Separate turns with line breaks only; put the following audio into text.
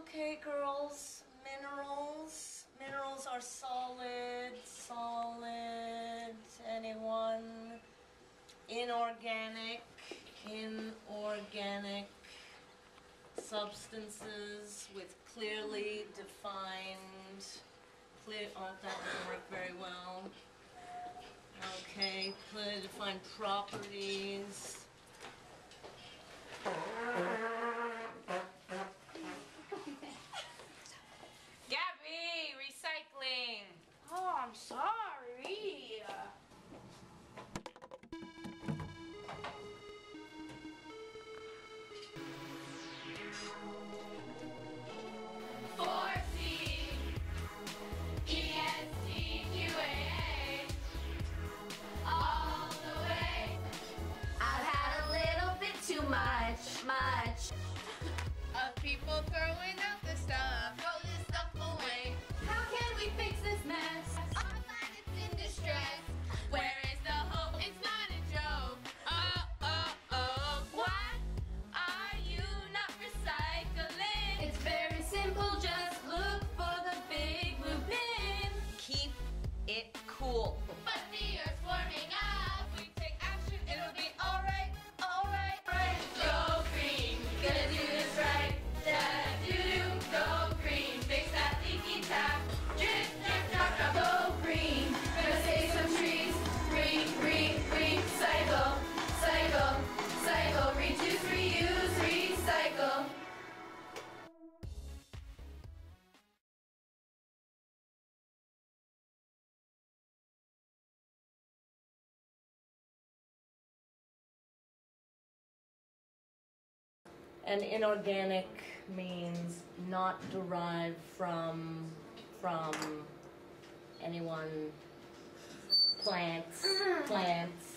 Okay, girls, minerals. Minerals are solid, anyone? Inorganic substances with clearly defined, oh, that didn't work very well. Okay, clearly defined properties.
Gabby, recycling.
Oh, I'm sorry.
EST, QAA, all the way.
I've had a little bit too much.
Of people throwing out the stuff, throw this stuff away.
How can we fix this mess?
Our planet's in distress. Where is the hope? It's not a joke. Why are you not recycling?
It's very simple, just look for the big blue bin.
Keep it cool.
But the earth's warming up. We take action, it'll be alright, alright. Go green,
Gonna do this right. Da-do-do, go green. Fix that leaky tap. Drip, drip, drop, drop, go green. Gonna save some trees. Recycle, cycle, reduce, reuse, recycle.
And inorganic means not derived from anyone, plants,